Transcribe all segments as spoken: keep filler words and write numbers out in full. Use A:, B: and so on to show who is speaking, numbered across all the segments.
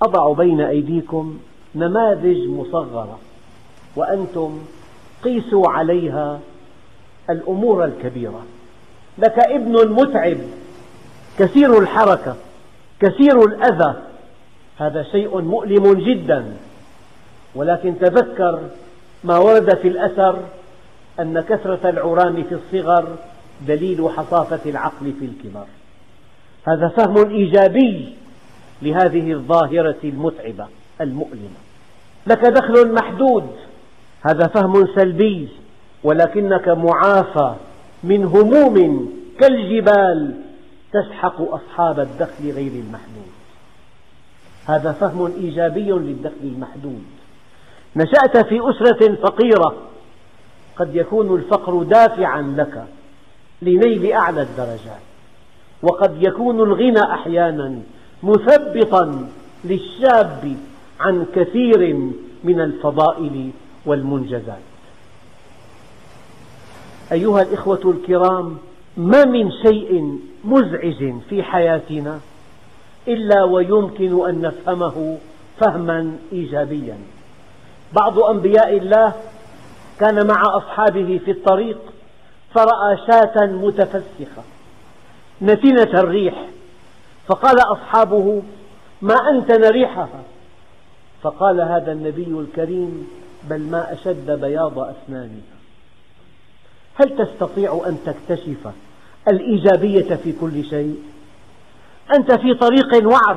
A: أضع بين أيديكم نماذج مصغرة وأنتم قيسوا عليها الأمور الكبيرة. لك ابن متعب كثير الحركة كثير الأذى، هذا شيء مؤلم جدا، ولكن تذكر ما ورد في الأثر أن كثرة العرام في الصغر دليل حصافة العقل في الكبر. هذا فهم إيجابي لهذه الظاهرة المتعبة المؤلمة. لك دخل محدود، هذا فهم سلبي، ولكنك معافى من هموم كالجبال تسحق أصحاب الدخل غير المحدود. هذا فهم إيجابي للدخل المحدود. نشأت في أسرة فقيرة، قد يكون الفقر دافعا لك لنيل أعلى الدرجات، وقد يكون الغنى أحيانا مثبطا للشاب عن كثير من الفضائل والمنجزات. أيها الإخوة الكرام، ما من شيء مزعج في حياتنا إلا ويمكن أن نفهمه فهما إيجابيا. بعض أنبياء الله كان مع أصحابه في الطريق فرأى شاة متفسخة نتنة الريح، فقال أصحابه: ما أنتن ريحها؟ فقال هذا النبي الكريم: بل ما أشد بياض أسنانها. هل تستطيع أن تكتشف الإيجابية في كل شيء؟ أنت في طريق وعر،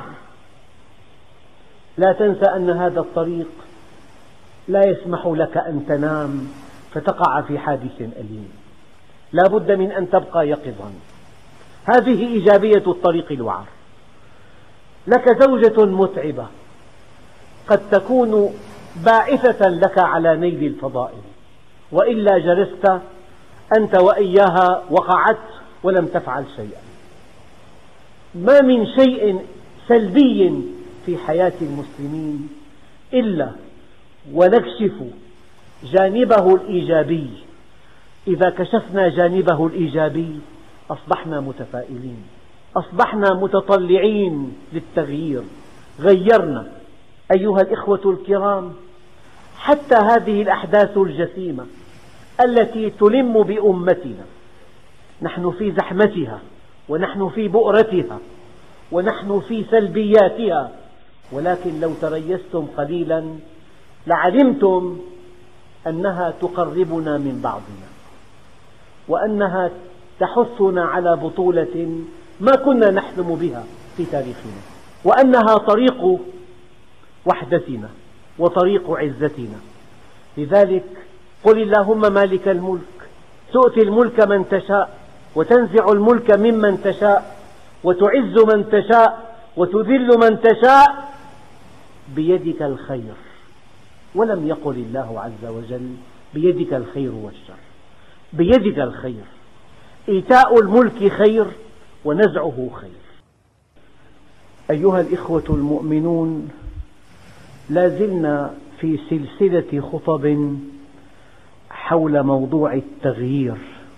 A: لا تنسى أن هذا الطريق لا يسمح لك أن تنام فتقع في حادث أليم، لا بد من أن تبقى يقظا. هذه إيجابية الطريق الوعر. لك زوجة متعبة قد تكون باعثة لك على نيل الفضائل، وإلا جلست أنت وإياها وقعت ولم تفعل شيئا. ما من شيء سلبي في حياة المسلمين إلا ونكشف جانبه الإيجابي. إذا كشفنا جانبه الإيجابي أصبحنا متفائلين، أصبحنا متطلعين للتغيير، غيرنا. أيها الإخوة الكرام، حتى هذه الأحداث الجسيمة التي تلم بأمتنا، نحن في زحمتها ونحن في بؤرتها ونحن في سلبياتها، ولكن لو تريستم قليلا لعلمتم أنها تقربنا من بعضنا، وأنها تحثنا على بطولة ما كنا نحلم بها في تاريخنا، وأنها طريق وحدتنا وطريق عزتنا. لذلك قل اللهم مالك الملك تؤتي الملك من تشاء وتنزع الملك ممن تشاء وتعز من تشاء وتذل من تشاء بيدك الخير. ولم يقل الله عز وجل بيدك الخير والشر، بيدك الخير. إيتاء الملك خير ونزعه خير. أيها الإخوة المؤمنون، لا زلنا في سلسلة خطب حول موضوع التغيير،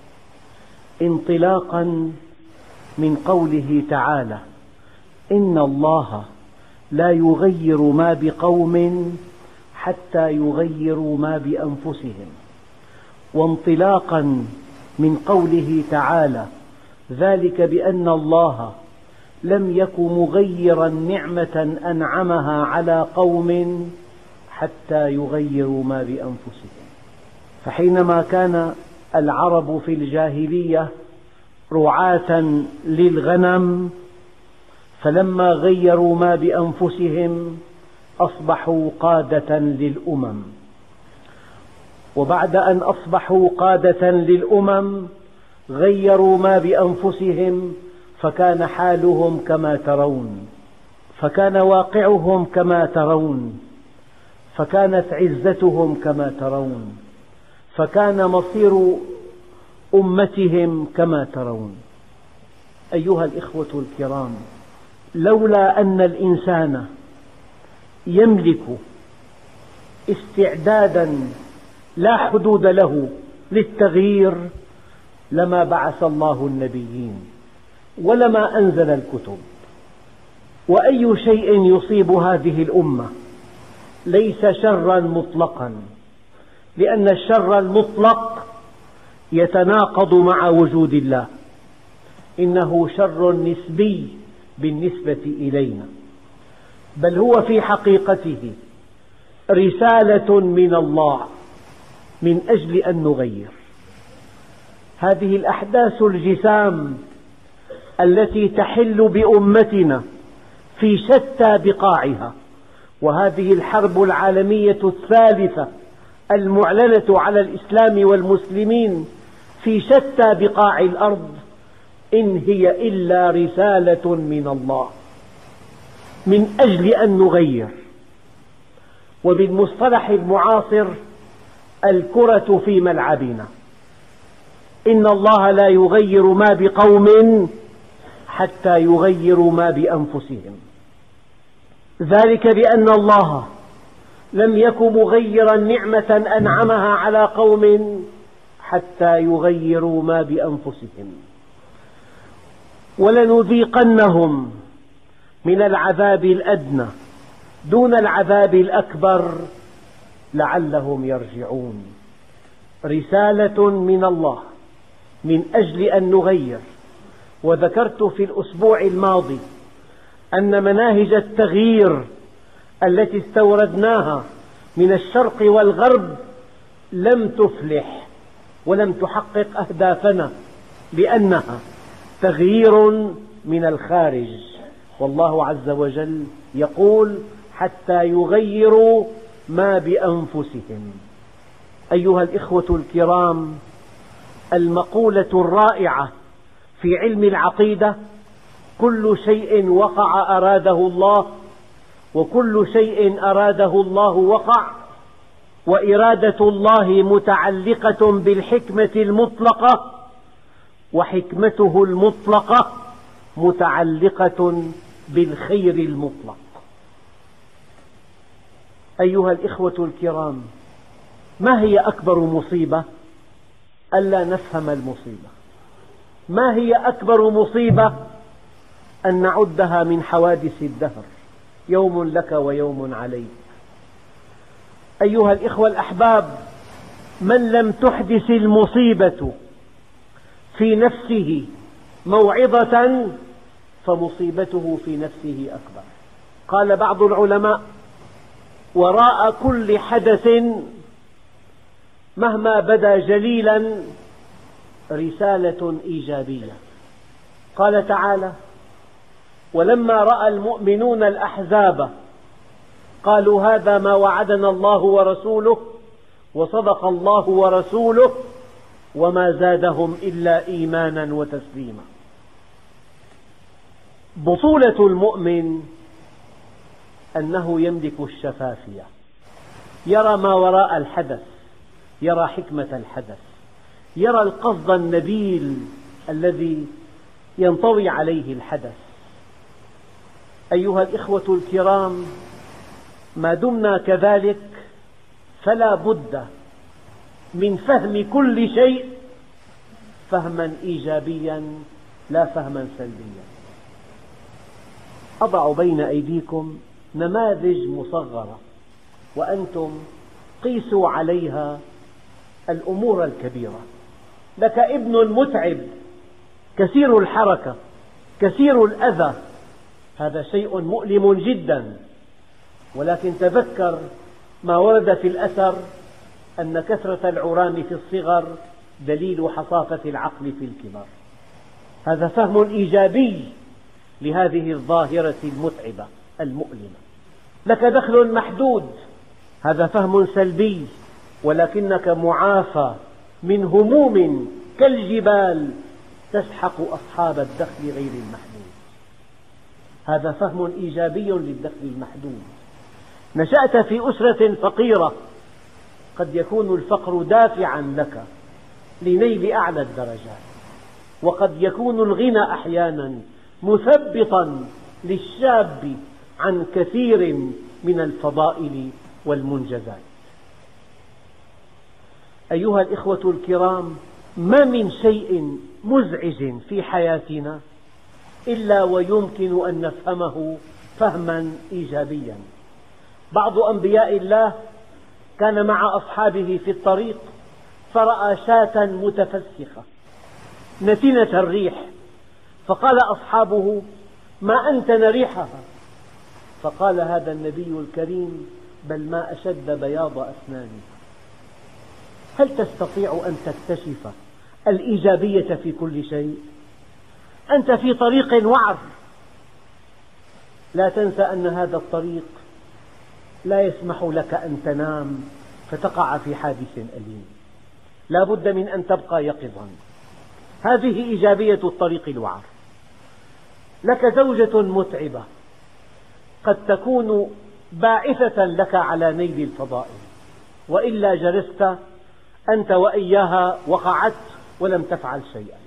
A: انطلاقا من قوله تعالى: إن الله لا يغير ما بقوم حتى يغيروا ما بأنفسهم، وانطلاقا من قوله تعالى: ذلك بأن الله لم يك مغيرا نعمة أنعمها على قوم حتى يغيروا ما بأنفسهم. فحينما كان العرب في الجاهلية رعاة للغنم، فلما غيروا ما بأنفسهم أصبحوا قادة للأمم، وبعد أن أصبحوا قادة للأمم غيروا ما بأنفسهم، فكان حالهم كما ترون، فكان واقعهم كما ترون، فكانت عزتهم كما ترون، فكان مصير أمتهم كما ترون. أيها الإخوة الكرام، لولا أن الإنسان يملك استعدادا لا حدود له للتغيير لما بعث الله النبيين ولما أنزل الكتب. وأي شيء يصيب هذه الأمة ليس شرا مطلقا، لأن الشر المطلق يتناقض مع وجود الله، إنه شر نسبي بالنسبة إلينا، بل هو في حقيقته رسالة من الله من أجل أن نغير. هذه الأحداث الجسام التي تحل بأمتنا في شتى بقاعها، وهذه الحرب العالمية الثالثة المعلنة على الإسلام والمسلمين في شتى بقاع الأرض، إن هي إلا رسالة من الله من أجل أن نغير. وبالمصطلح المعاصر الكرة في ملعبنا، إن الله لا يغير ما بقوم حتى يغيروا ما بأنفسهم، ذلك بأن الله لم يك مغيرا نعمة أنعمها على قوم حتى يغيروا ما بأنفسهم. ولنذيقنهم من العذاب الأدنى دون العذاب الأكبر لعلهم يرجعون. رسالة من الله من أجل أن نغير. وذكرت في الأسبوع الماضي أن مناهج التغيير التي استوردناها من الشرق والغرب لم تفلح ولم تحقق أهدافنا، لأنها تغيير من الخارج، والله عز وجل يقول حتى يغيروا ما بأنفسهم. أيها الإخوة الكرام، المقولة الرائعة في علم العقيدة: كل شيء وقع أراده الله، وكل شيء أراده الله وقع، وإرادة الله متعلقة بالحكمة المطلقة، وحكمته المطلقة متعلقة بالخير المطلق. أيها الإخوة الكرام، ما هي أكبر مصيبة؟ ألا نفهم المصيبة. ما هي أكبر مصيبة؟ أن نعدها من حوادث الدهر، يوم لك ويوم عليك. أيها الإخوة الأحباب، من لم تحدث المصيبة في نفسه موعظة فمصيبته في نفسه أكبر. قال بعض العلماء: وراء كل حدث مهما بدا جليلا رسالة إيجابية. قال تعالى: ولما رأى المؤمنون الأحزاب قالوا هذا ما وعدنا الله ورسوله وصدق الله ورسوله وما زادهم إلا إيمانا وتسليما. بطولة المؤمن أنه يملك الشفافية، يرى ما وراء الحدث، يرى حكمة الحدث، يرى القصد النبيل الذي ينطوي عليه الحدث. أيها الإخوة الكرام، ما دمنا كذلك فلا بد من فهم كل شيء فهما إيجابيا لا فهما سلبيا. أضع بين أيديكم نماذج مصغرة وأنتم قيسوا عليها الأمور الكبيرة. لك ابن متعب كثير الحركة كثير الأذى، هذا شيء مؤلم جدا، ولكن تذكر ما ورد في الأثر أن كثرة العرام في الصغر دليل حصافة العقل في الكبر. هذا فهم إيجابي لهذه الظاهرة المتعبة المؤلمة. لك دخل محدود، هذا فهم سلبي، ولكنك معافى من هموم كالجبال تسحق أصحاب الدخل غير المحدود. هذا فهم إيجابي للدخل المحدود. نشأت في أسرة فقيرة، قد يكون الفقر دافعا لك لنيل أعلى الدرجات، وقد يكون الغنى أحيانا مثبطا للشاب عن كثير من الفضائل والمنجزات. أيها الإخوة الكرام، ما من شيء مزعج في حياتنا إلا ويمكن أن نفهمه فهما إيجابيا. بعض أنبياء الله كان مع أصحابه في الطريق فرأى شاة متفسخة نتنة الريح، فقال أصحابه: ما أنتن ريحها؟ فقال هذا النبي الكريم: بل ما أشد بياض أسناني. هل تستطيع أن تكتشف الإيجابية في كل شيء؟ أنت في طريق وعر، لا تنسى أن هذا الطريق لا يسمح لك أن تنام فتقع في حادث أليم، لا بد من أن تبقى يقظا. هذه إيجابية الطريق الوعر. لك زوجة متعبة قد تكون باعثة لك على نيل الفضائل، وإلا جلست أنت وإياها وقعت ولم تفعل شيئا.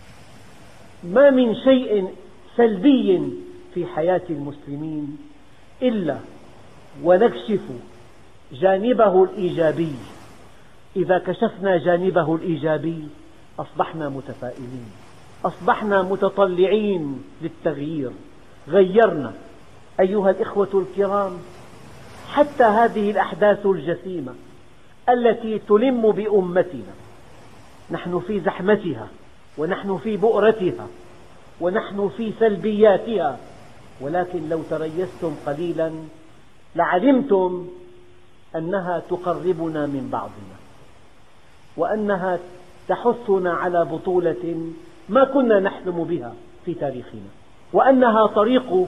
A: ما من شيء سلبي في حياة المسلمين إلا ونكشف جانبه الإيجابي. إذا كشفنا جانبه الإيجابي أصبحنا متفائلين، أصبحنا متطلعين للتغيير، غيرنا. أيها الإخوة الكرام، حتى هذه الأحداث الجسيمة التي تلم بأمتنا، نحن في زحمتها ونحن في بؤرتها ونحن في سلبياتها، ولكن لو تريستم قليلا لعلمتم أنها تقربنا من بعضنا، وأنها تحثنا على بطولة ما كنا نحلم بها في تاريخنا، وأنها طريق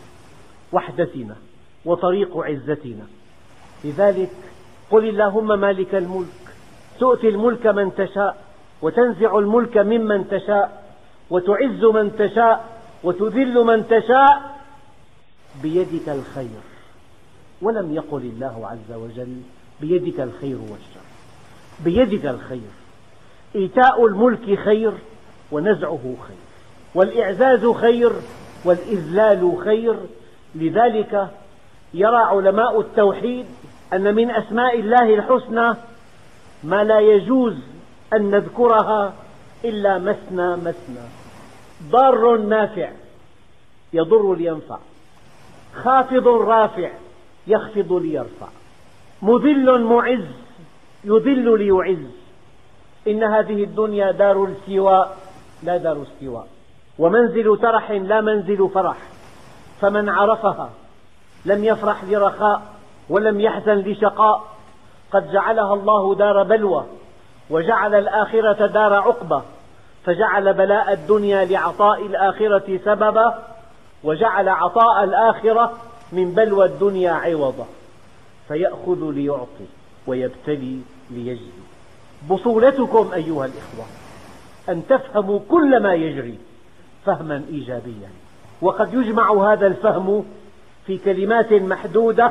A: وحدتنا وطريق عزتنا. لذلك قل اللهم مالك الملك تؤتي الملك من تشاء وتنزع الملك ممن تشاء وتعز من تشاء وتذل من تشاء بيدك الخير. ولم يقل الله عز وجل بيدك الخير والشر، بيدك الخير. إيتاء الملك خير ونزعه خير، والإعزاز خير والإذلال خير. لذلك يرى علماء التوحيد أن من أسماء الله الحسنى ما لا يجوز أن نذكرها إلا مثنى مثنى: ضار نافع يضر لينفع، خافض رافع يخفض ليرفع، مذل معز يذل ليعز. إن هذه الدنيا دار التواء لا دار استواء، ومنزل ترح لا منزل فرح، فمن عرفها لم يفرح لرخاء ولم يحزن لشقاء. قد جعلها الله دار بلوى وجعل الآخرة دار عقبة، فجعل بلاء الدنيا لعطاء الآخرة سببا، وجعل عطاء الآخرة من بلوى الدنيا عوضا، فيأخذ ليعطي ويبتلي ليجزي. بطولتكم أيها الإخوة أن تفهموا كل ما يجري فهما إيجابيا، وقد يجمع هذا الفهم في كلمات محدودة: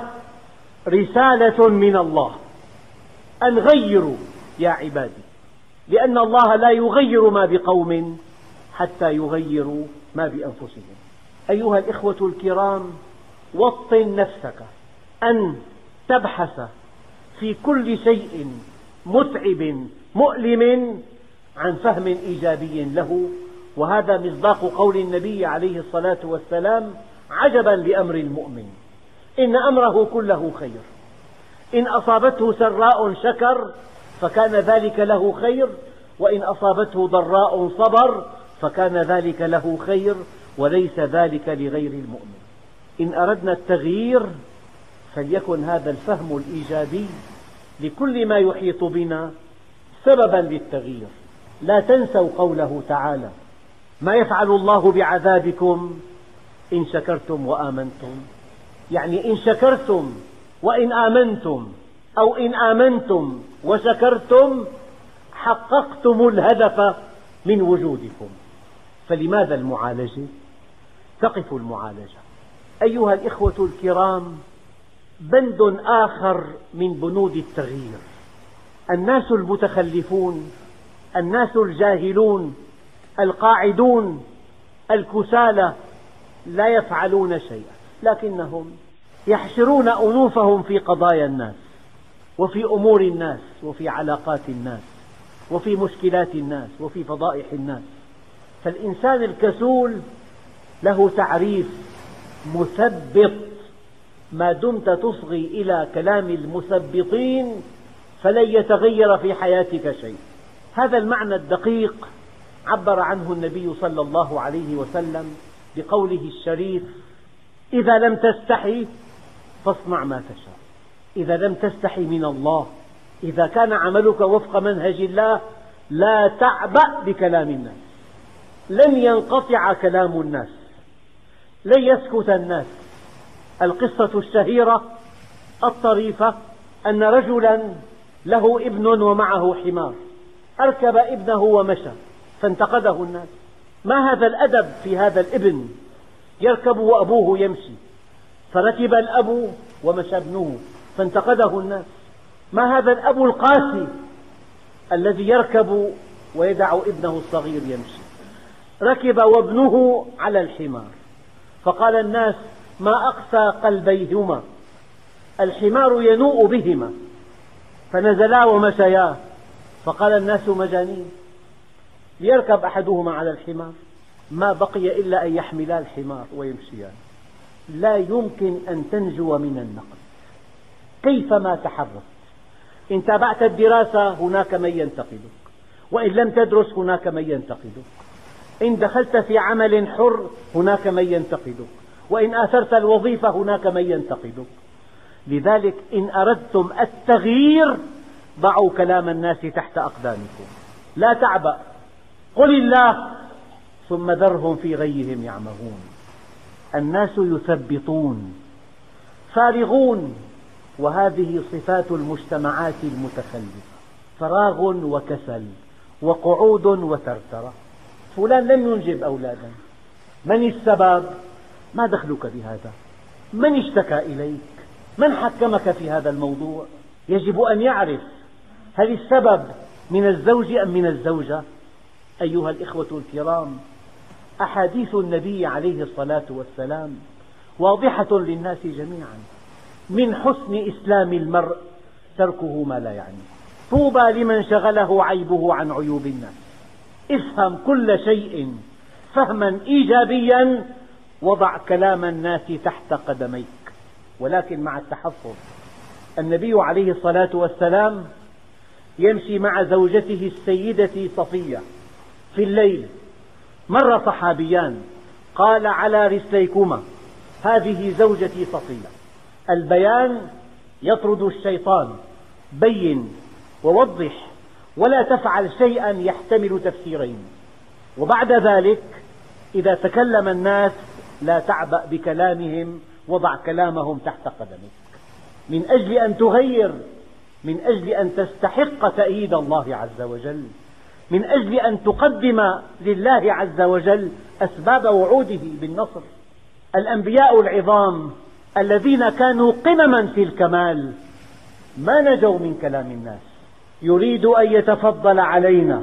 A: رسالة من الله أن غيروا يا عبادي، لأن الله لا يغير ما بقوم حتى يغيروا ما بأنفسهم. أيها الإخوة الكرام، وطن نفسك أن تبحث في كل شيء متعب مؤلم عن فهم إيجابي له، وهذا مصداق قول النبي عليه الصلاة والسلام: عجبا لأمر المؤمن إن أمره كله خير، إن أصابته سراء شكر فكان ذلك له خير، وإن أصابته ضراء صبر فكان ذلك له خير، وليس ذلك لغير المؤمن. إن أردنا التغيير فليكن هذا الفهم الإيجابي لكل ما يحيط بنا سببا للتغيير. لا تنسوا قوله تعالى: ما يفعل الله بعذابكم إن شكرتم وآمنتم. يعني إن شكرتم وإن آمنتم، أو إن آمنتم وشكرتم حققتم الهدف من وجودكم. فلماذا المعالجة؟ تقف المعالجة. أيها الإخوة الكرام، بند آخر من بنود التغيير: الناس المتخلفون، الناس الجاهلون، القاعدون، الكسالى لا يفعلون شيئا، لكنهم يحشرون أنوفهم في قضايا الناس وفي أمور الناس وفي علاقات الناس وفي مشكلات الناس وفي فضائح الناس. فالإنسان الكسول له تعريف مثبط. ما دمت تصغي إلى كلام المثبطين فلن يتغير في حياتك شيء. هذا المعنى الدقيق عبر عنه النبي صلى الله عليه وسلم بقوله الشريف: إذا لم تستحي فاصنع ما تشاء. إذا لم تستحي من الله، إذا كان عملك وفق منهج الله، لا تعبأ بكلام الناس. لن ينقطع كلام الناس، لن يسكت الناس. القصة الشهيرة الطريفة أن رجلا له ابن ومعه حمار، أركب ابنه ومشى فانتقده الناس: ما هذا الأدب في هذا الابن، يركب وأبوه يمشي. فركب الأب ومشى ابنه فانتقده الناس: ما هذا الأب القاسي الذي يركب ويدع ابنه الصغير يمشي. ركب وابنه على الحمار فقال الناس: ما أقسى قلبيهما، الحمار ينوء بهما. فنزلا ومشيا فقال الناس: مجانين، ليركب أحدهما على الحمار، ما بقي إلا أن يحملا الحمار ويمشيان. لا يمكن أن تنجو من النقد كيفما تحركت. إن تابعت الدراسة هناك من ينتقدك، وإن لم تدرس هناك من ينتقدك. إن دخلت في عمل حر هناك من ينتقدك، وإن آثرت الوظيفة هناك من ينتقدك. لذلك إن أردتم التغيير ضعوا كلام الناس تحت أقدامكم، لا تعبأ، قل الله ثم ذرهم في غيهم يعمهون. الناس يثبطون فارغون، وهذه صفات المجتمعات المتخلفة: فراغ وكسل وقعود وثرثرة. فلان لم ينجب أولادا، من السبب؟ ما دخلك بهذا؟ من اشتكى إليك؟ من حكمك في هذا الموضوع؟ يجب أن يعرف هل السبب من الزوج أم من الزوجة؟ أيها الإخوة الكرام، أحاديث النبي عليه الصلاة والسلام واضحة للناس جميعا: من حسن إسلام المرء تركه ما لا يعنيه. طوبى لمن شغله عيبه عن عيوب الناس. افهم كل شيء فهما إيجابيا، وضع كلام الناس تحت قدميك، ولكن مع التحفظ. النبي عليه الصلاة والسلام يمشي مع زوجته السيدة صفية في الليل، مر صحابيان قال: على رسليكما، هذه زوجتي صفية. البيان يطرد الشيطان، بين ووضح، ولا تفعل شيئا يحتمل تفسيرين. وبعد ذلك إذا تكلم الناس لا تعبأ بكلامهم، وضع كلامهم تحت قدمك، من أجل أن تغير، من أجل أن تستحق تأييد الله عز وجل، من أجل أن تقدم لله عز وجل أسباب وعوده بالنصر. الأنبياء العظام الذين كانوا قمما في الكمال ما نجوا من كلام الناس. يريد أن يتفضل علينا،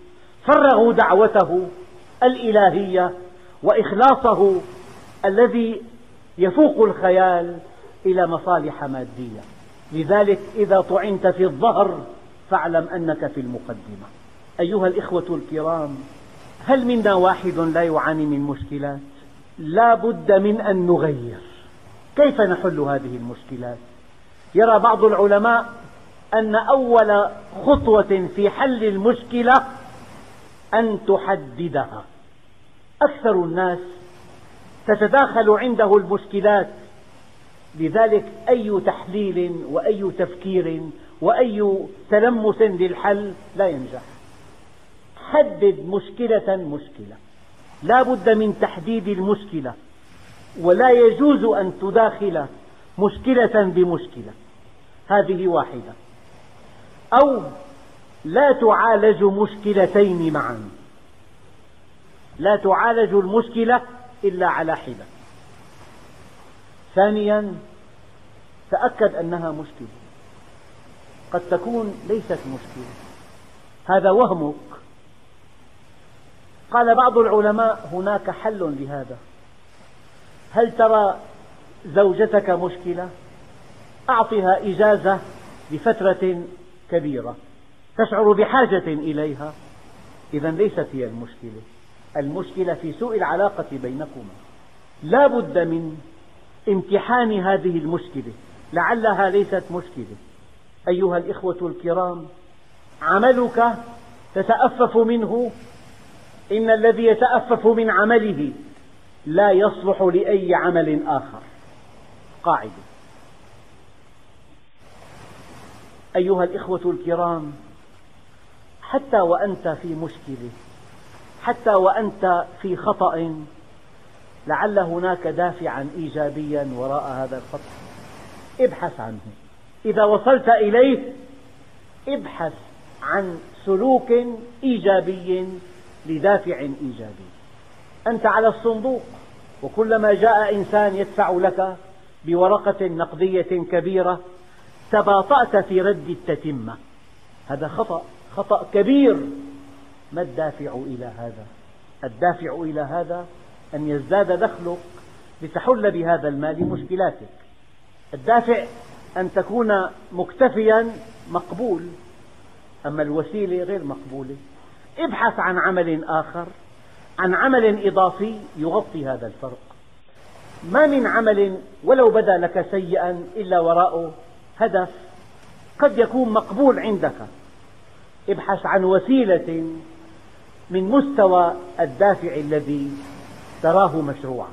A: فرغوا دعوته الإلهية وإخلاصه الذي يفوق الخيال إلى مصالح مادية. لذلك إذا طعنت في الظهر فاعلم أنك في المقدمة. أيها الإخوة الكرام، هل منا واحد لا يعاني من مشكلات؟ لا بد من أن نغير. كيف نحل هذه المشكلات؟ يرى بعض العلماء أن أول خطوة في حل المشكلة أن تحددها. أكثر الناس تتداخل عنده المشكلات، لذلك أي تحليل وأي تفكير وأي تلمس للحل لا ينجح. حدد مشكلة مشكلة، لا بد من تحديد المشكلة، ولا يجوز أن تداخل مشكلة بمشكلة. هذه واحدة. أو لا تعالج مشكلتين معا، لا تعالج المشكلة إلا على حدة. ثانيا، تأكد أنها مشكلة، قد تكون ليست مشكلة، هذا وهمك. قال بعض العلماء هناك حل لهذا. هل ترى زوجتك مشكلة؟ أعطها إجازة لفترة كبيرة، تشعر بحاجة إليها، إذا ليست هي المشكلة. المشكلة في سوء العلاقة بينكما. لا بد من امتحان هذه المشكلة، لعلها ليست مشكلة. أيها الإخوة الكرام، عملك تتأفف منه، إن الذي يتأفف من عمله لا يصلح لأي عمل آخر. قاعدة. أيها الإخوة الكرام، حتى وأنت في مشكلة، حتى وأنت في خطأ، لعل هناك دافعا إيجابيا وراء هذا الخطأ، ابحث عنه. إذا وصلت إليه ابحث عن سلوك إيجابي لدافع إيجابي. أنت على الصندوق، وكلما جاء إنسان يدفع لك بورقة نقدية كبيرة تباطأت في رد التتمة. هذا خطأ، خطأ كبير. ما الدافع إلى هذا؟ الدافع إلى هذا أن يزداد دخلك لتحل بهذا المال مشكلاتك. الدافع أن تكون مكتفيا مقبول، أما الوسيلة غير مقبولة. ابحث عن عمل آخر، عن عمل إضافي يغطي هذا الفرق. ما من عمل ولو بدا لك سيئا إلا وراءه هدف قد يكون مقبول عندك. ابحث عن وسيلة من مستوى الدافع الذي تراه مشروعا.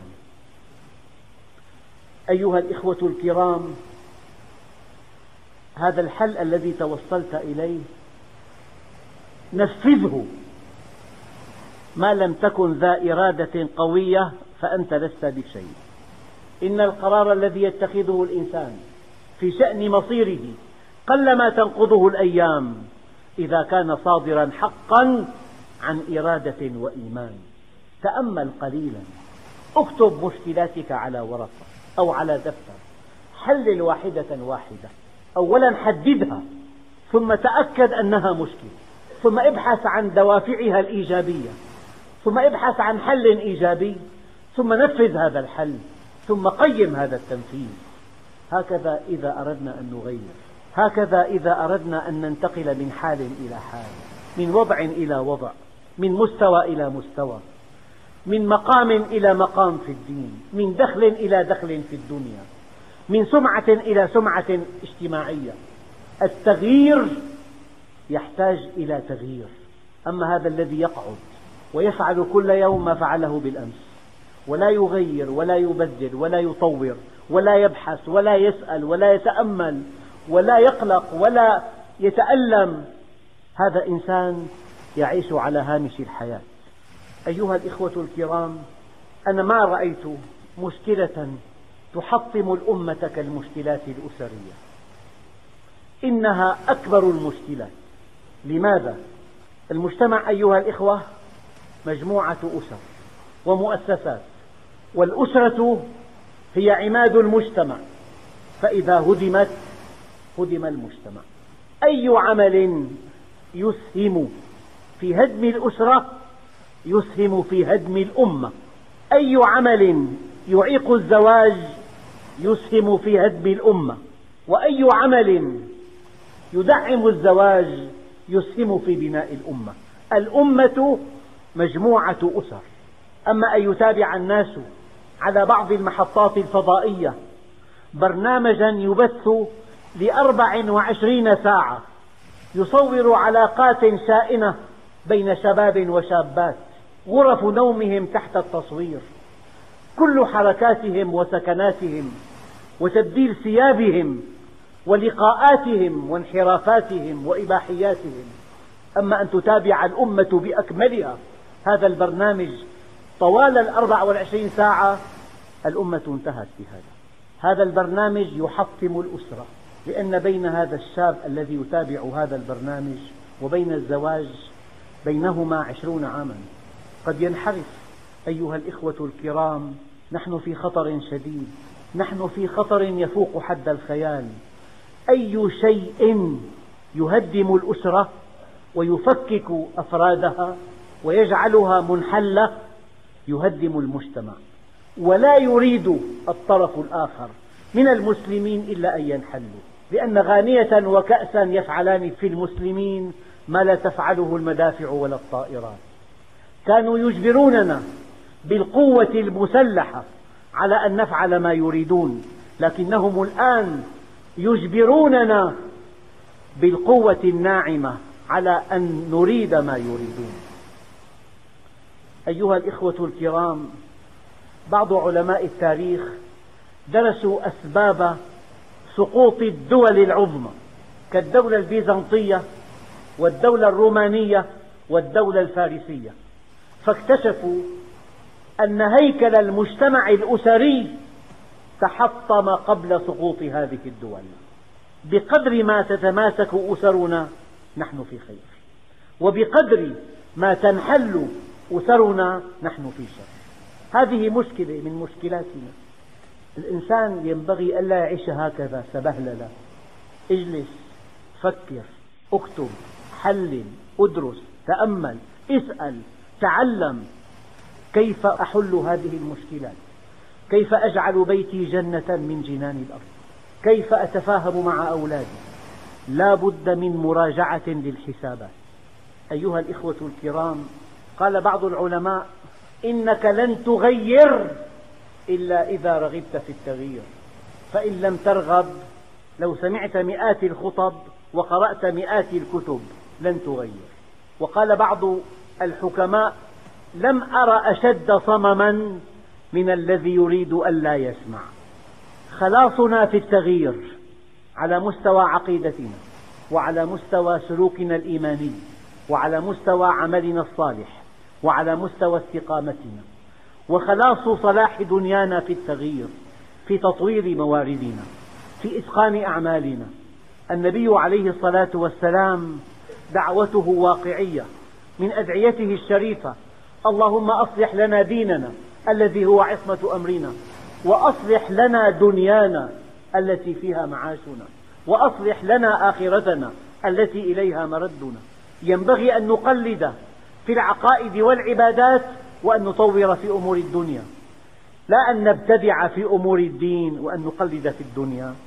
A: أيها الإخوة الكرام، هذا الحل الذي توصلت إليه نفذه. ما لم تكن ذا إرادة قوية فأنت لست بشيء. إن القرار الذي يتخذه الإنسان في شأن مصيره قلما تنقضه الأيام إذا كان صادرا حقا عن إرادة وإيمان. تأمل قليلا، اكتب مشكلاتك على ورقة أو على دفتر، حلل واحدة واحدة. أولا حددها، ثم تأكد أنها مشكلة، ثم ابحث عن دوافعها الإيجابية، ثم ابحث عن حل إيجابي، ثم نفذ هذا الحل، ثم قيم هذا التنفيذ. هكذا إذا أردنا أن نغير، هكذا إذا أردنا أن ننتقل من حال إلى حال، من وضع إلى وضع، من مستوى إلى مستوى، من مقام إلى مقام في الدين، من دخل إلى دخل في الدنيا، من سمعة إلى سمعة اجتماعية. التغيير يحتاج إلى تغيير. أما هذا الذي يقعد ويفعل كل يوم ما فعله بالأمس، ولا يغير ولا يبدل ولا يطور ولا يبحث ولا يسأل ولا يتأمل ولا يقلق ولا يتألم، هذا إنسان يعيش على هامش الحياة. أيها الإخوة الكرام، أنا ما رأيت مشكلة تحطم الأمة كالمشكلات الأسرية. إنها أكبر المشكلات. لماذا؟ المجتمع أيها الإخوة مجموعة أسر ومؤسسات، والأسرة هي عماد المجتمع، فإذا هدمت هدم المجتمع. أي عمل يسهم في هدم الأسرة يسهم في هدم الأمة. أي عمل يعيق الزواج يسهم في هدم الأمة، وأي عمل يدعم الزواج يسهم في بناء الأمة. الأمة مجموعة أسر. أما أن يتابع الناس على بعض المحطات الفضائية برنامجا يبث لأربع وعشرين ساعة يصور علاقات شائنة بين شباب وشابات، غرف نومهم تحت التصوير، كل حركاتهم وسكناتهم وتبديل ثيابهم ولقاءاتهم وانحرافاتهم وإباحياتهم. أما أن تتابع الأمة بأكملها هذا البرنامج طوال الأربع والعشرين ساعة، الأمة انتهت بهذا. هذا البرنامج يحطم الأسرة، لأن بين هذا الشاب الذي يتابع هذا البرنامج وبين الزواج بينهما عشرون عاما، قد ينحرف. أيها الإخوة الكرام، نحن في خطر شديد، نحن في خطر يفوق حد الخيال. أي شيء يهدم الأسرة ويفكك أفرادها ويجعلها منحلة يهدم المجتمع، ولا يريد الطرف الآخر من المسلمين إلا أن ينحلوا، لأن غانية وكأسا يفعلان في المسلمين ما لا تفعله المدافع ولا الطائرات. كانوا يجبروننا بالقوة المسلحة على أن نفعل ما يريدون، لكنهم الآن يجبروننا بالقوة الناعمة على أن نريد ما يريدون. أيها الإخوة الكرام، بعض علماء التاريخ درسوا أسباب سقوط الدول العظمى كالدولة البيزنطية والدولة الرومانية والدولة الفارسية، فاكتشفوا أن هيكل المجتمع الأسري تحطم قبل سقوط هذه الدول. بقدر ما تتماسك أسرنا نحن في خير، وبقدر ما تنحل أسرنا نحن في شر. هذه مشكلة من مشكلاتنا. الإنسان ينبغي ألا يعيش هكذا سبهللة. اجلس، فكر، اكتب، حلل، ادرس، تأمل، اسأل، تعلم كيف أحل هذه المشكلات، كيف أجعل بيتي جنة من جنان الأرض، كيف أتفاهم مع أولادي. لا بد من مراجعة للحسابات. أيها الإخوة الكرام، قال بعض العلماء: إنك لن تغير إلا إذا رغبت في التغيير، فإن لم ترغب لو سمعت مئات الخطب وقرأت مئات الكتب لن تغير. وقال بعض الحكماء: لم أر أشد صمما من الذي يريد ألا يسمع. خلاصنا في التغيير على مستوى عقيدتنا، وعلى مستوى سلوكنا الإيماني، وعلى مستوى عملنا الصالح، وعلى مستوى استقامتنا، وخلاص صلاح دنيانا في التغيير، في تطوير مواردنا، في إتقان أعمالنا. النبي عليه الصلاة والسلام دعوته واقعية، من أدعيته الشريفة: اللهم أصلح لنا ديننا الذي هو عصمة أمرنا، وأصلح لنا دنيانا التي فيها معاشنا، وأصلح لنا آخرتنا التي إليها مردنا. ينبغي أن نقلد في العقائد والعبادات، وأن نطور في أمور الدنيا، لا أن نبتدع في أمور الدين وأن نقلد في الدنيا.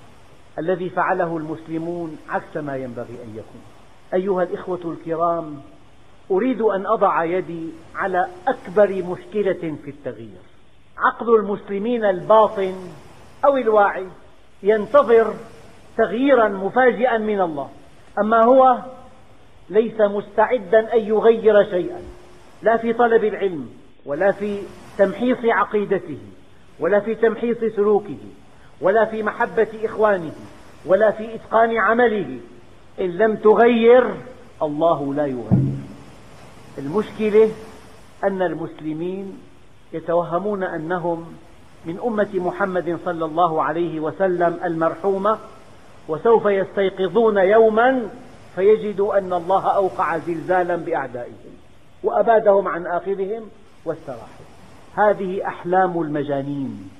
A: الذي فعله المسلمون عكس ما ينبغي أن يكون. أيها الإخوة الكرام، أريد أن أضع يدي على أكبر مشكلة في التغيير. عقل المسلمين الباطن أو الواعي ينتظر تغييرا مفاجئا من الله، أما هو ليس مستعدا أن يغير شيئا، لا في طلب العلم، ولا في تمحيص عقيدته، ولا في تمحيص سلوكه، ولا في محبة إخوانه، ولا في إتقان عمله. إن لم تغير الله لا يغير. المشكلة أن المسلمين يتوهمون أنهم من أمة محمد صلى الله عليه وسلم المرحومة، وسوف يستيقظون يوما فيجدوا أن الله أوقع زلزالا بأعدائهم وأبادهم عن آخرهم واستراحوا. هذه أحلام المجانين.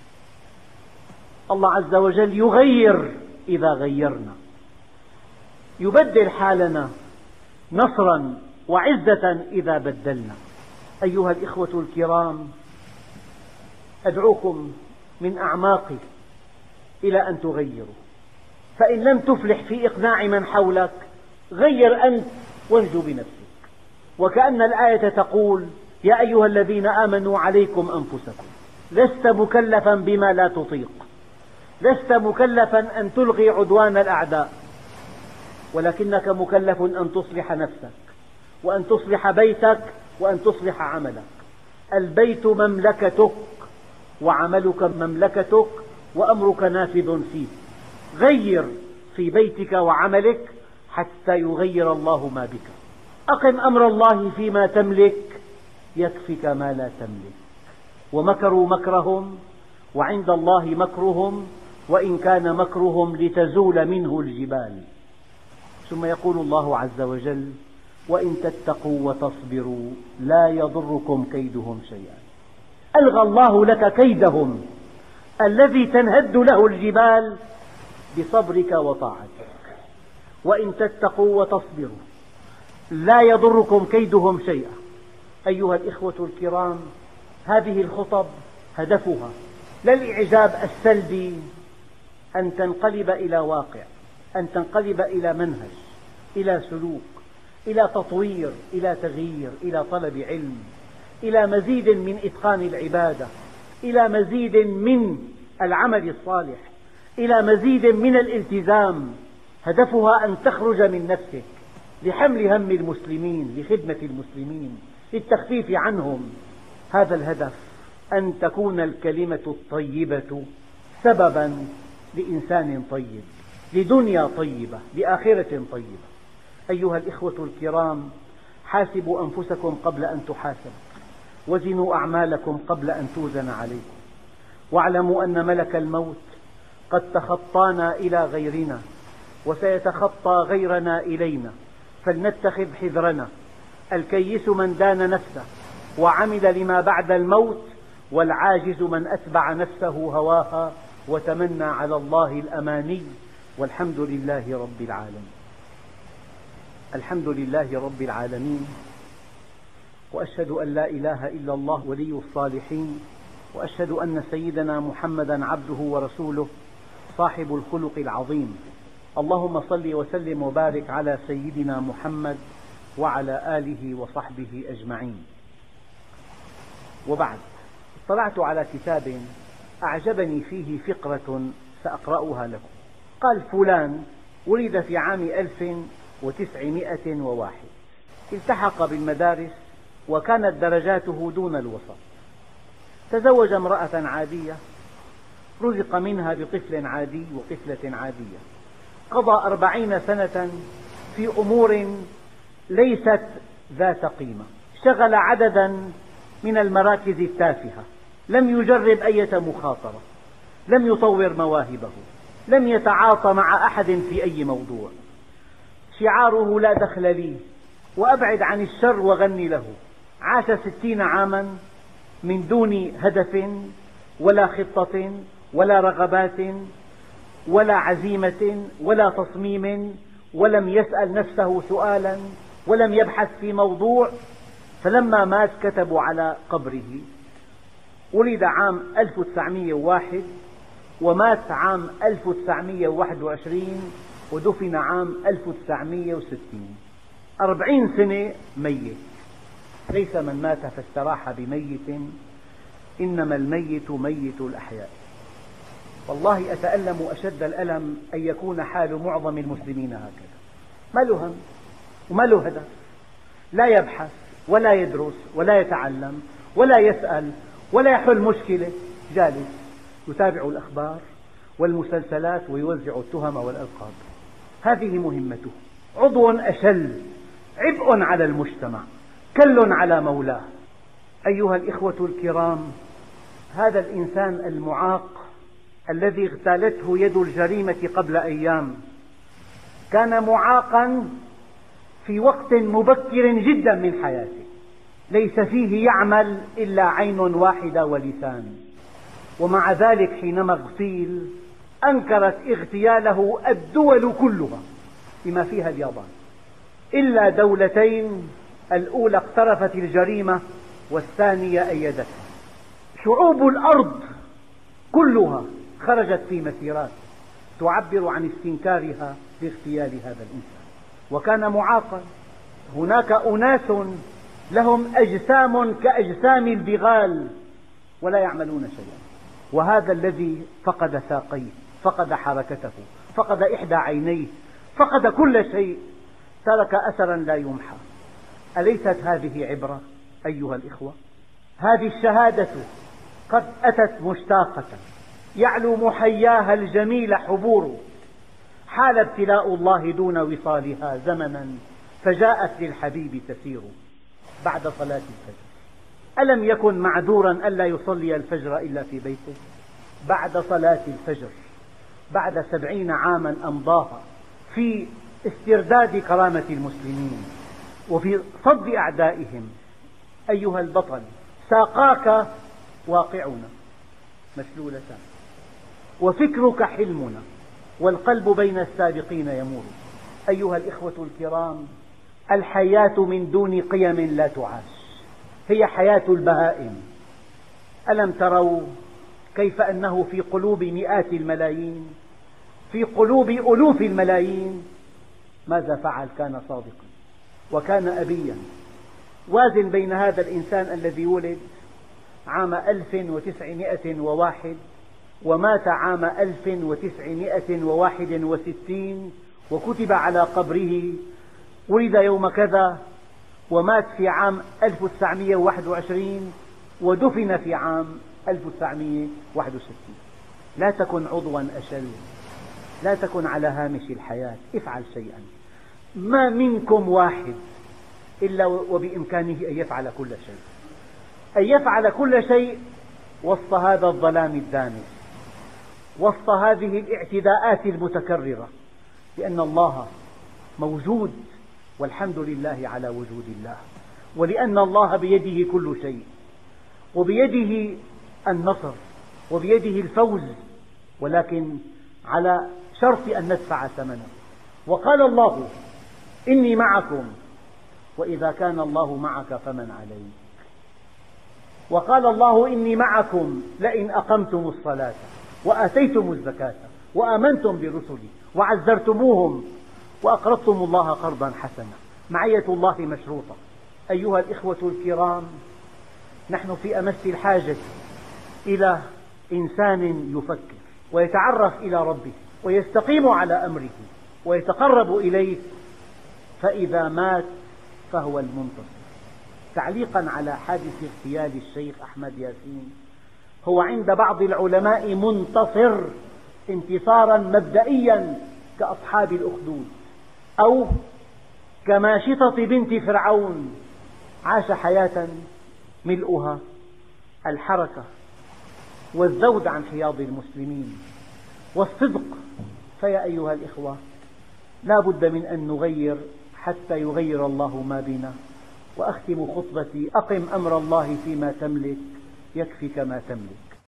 A: الله عز وجل يغير إذا غيرنا، يبدل حالنا نصرا وعزة إذا بدلنا. أيها الإخوة الكرام، أدعوكم من أعماقي إلى أن تغيروا، فإن لم تفلح في إقناع من حولك غير أنت وانجو بنفسك. وكأن الآية تقول: يا أيها الذين آمنوا عليكم أنفسكم، لست مكلفا بما لا تطيق، لست مكلفا أن تلغي عدوان الأعداء، ولكنك مكلف أن تصلح نفسك، وأن تصلح بيتك، وأن تصلح عملك. البيت مملكتك، وعملك مملكتك، وأمرك نافذ فيه. غير في بيتك وعملك حتى يغير الله ما بك. أقم أمر الله فيما تملك يكفك ما لا تملك. ومكروا مكرهم وعند الله مكرهم وإن كان مكرهم لتزول منه الجبال. ثم يقول الله عز وجل: وإن تتقوا وتصبروا لا يضركم كيدهم شيئا. ألغى الله لك كيدهم الذي تنهد له الجبال بصبرك وطاعتك. وإن تتقوا وتصبروا لا يضركم كيدهم شيئا. أيها الإخوة الكرام، هذه الخطب هدفها لا الإعجاب السلبي، أن تنقلب إلى واقع، أن تنقلب إلى منهج، إلى سلوك، إلى تطوير، إلى تغيير، إلى طلب علم، إلى مزيد من إتقان العبادة، إلى مزيد من العمل الصالح، إلى مزيد من الالتزام. هدفها أن تخرج من نفسك لحمل هم المسلمين، لخدمة المسلمين، للتخفيف عنهم. هذا الهدف، أن تكون الكلمة الطيبة سببا لإنسان طيب، لدنيا طيبة، لآخرة طيبة. أيها الإخوة الكرام، حاسبوا أنفسكم قبل أن تحاسبوا، وزنوا أعمالكم قبل أن توزن عليكم، واعلموا أن ملك الموت قد تخطانا إلى غيرنا، وسيتخطى غيرنا إلينا، فلنتخذ حذرنا. الكيس من دان نفسه وعمل لما بعد الموت، والعاجز من أتبع نفسه هواها وتمنى على الله الأماني. والحمد لله رب العالمين. الحمد لله رب العالمين، وأشهد أن لا إله إلا الله ولي الصالحين، وأشهد أن سيدنا محمدا عبده ورسوله صاحب الخلق العظيم. اللهم صل وسلم وبارك على سيدنا محمد وعلى آله وصحبه أجمعين. وبعد، اطلعت على كتاب أعجبني فيه فقرة سأقرأها لكم. قال: فلان ولد في عام ألف وتسعمائة وواحد، التحق بالمدارس وكانت درجاته دون الوسط، تزوج امرأة عادية، رزق منها بطفل عادي وطفلة عادية، قضى أربعين سنة في أمور ليست ذات قيمة، شغل عددا من المراكز التافهة، لم يجرب أي مخاطرة، لم يطور مواهبه، لم يتعاطى مع أحد في أي موضوع. شعاره: لا دخل لي، وأبعد عن الشر وغني له. عاش ستين عاما من دون هدف ولا خطة ولا رغبات ولا عزيمة ولا تصميم، ولم يسأل نفسه سؤالا، ولم يبحث في موضوع. فلما مات كتبوا على قبره: ولد عام ألف وتسعمائة وواحد ومات عام ألف وتسعمائة وواحد وعشرين ودفن عام ألف وتسعمائة وستين. أربعين سنة ميت. ليس من مات فاستراح بميت، إنما الميت ميت الأحياء. والله أتألم أشد الألم أن يكون حال معظم المسلمين هكذا، ما له هم وما له هدف، لا يبحث ولا يدرس ولا يتعلم ولا يسأل ولا يحل مشكلة، جالس يتابع الأخبار والمسلسلات ويوزع التهم والألقاب. هذه مهمته، عضو أشل، عبء على المجتمع، كل على مولاه. أيها الإخوة الكرام، هذا الإنسان المعاق الذي اغتالته يد الجريمة قبل أيام كان معاقا في وقت مبكر جدا من حياته، ليس فيه يعمل إلا عين واحدة ولسان، ومع ذلك حينما اغتيل أنكرت اغتياله الدول كلها بما فيها اليابان، إلا دولتين، الأولى اقترفت الجريمة والثانية أيدتها. شعوب الأرض كلها خرجت في مسيرات تعبر عن استنكارها لاغتيال هذا الإنسان، وكان معاقا. هناك أناس لهم أجسام كأجسام البغال ولا يعملون شيئا، وهذا الذي فقد ساقيه، فقد حركته، فقد إحدى عينيه، فقد كل شيء، ترك أثرا لا يمحى. أليست هذه عبرة أيها الإخوة؟ هذه الشهادة قد أتت مشتاقة، يعلو محياها الجميل حبور، حال ابتلاء الله دون وصالها زمنا، فجاءت للحبيب تسير بعد صلاة الفجر. ألم يكن معذورا ألا يصلي الفجر إلا في بيته؟ بعد صلاة الفجر، بعد سبعين عاما أمضاها في استرداد كرامة المسلمين وفي صد أعدائهم. أيها البطل، ساقاك واقعنا مشلولتان، وفكرك حلمنا، والقلب بين السابقين يمور. أيها الإخوة الكرام، الحياة من دون قيم لا تعاش، هي حياة البهائم. ألم تروا كيف أنه في قلوب مئات الملايين، في قلوب ألوف الملايين، ماذا فعل؟ كان صادقا وكان أبيا. وازن بين هذا الإنسان الذي ولد عام ألف وتسعمائة وواحد ومات عام ألف وتسعمائة وواحد وستين، وكتب على قبره ولد يوم كذا ومات في عام ألف وتسعمائة وواحد وعشرين ودفن في عام ألف وتسعمائة وواحد وستين. لا تكن عضوا أشل، لا تكن على هامش الحياة، افعل شيئا. ما منكم واحد إلا وبإمكانه أن يفعل كل شيء، أن يفعل كل شيء وسط هذا الظلام الدامس، وسط هذه الاعتداءات المتكررة، لأن الله موجود والحمد لله على وجود الله، ولأن الله بيده كل شيء، وبيده النصر وبيده الفوز، ولكن على شرط أن ندفع ثمنه. وقال الله إني معكم، وإذا كان الله معك فمن عليك. وقال الله إني معكم لئن أقمتم الصلاة وآتيتم الزكاة وآمنتم برسلي وعزرتموهم وأقرضتم الله قرضا حسنا. معية الله مشروطة. أيها الإخوة الكرام، نحن في أمس الحاجة إلى إنسان يفكر ويتعرف إلى ربه ويستقيم على أمره ويتقرب إليه، فإذا مات فهو المنتصر. تعليقا على حادث اغتيال الشيخ أحمد ياسين، هو عند بعض العلماء منتصر انتصارا مبدئيا كأصحاب الأخدود، أو كماشطة بنت فرعون عاش حياة ملؤها الحركة والذود عن حياض المسلمين والصدق. فيا أيها الإخوة، لا بد من أن نغير حتى يغير الله ما بنا. وأختم خطبتي: أقم أمر الله فيما تملك يكفك ما تملك.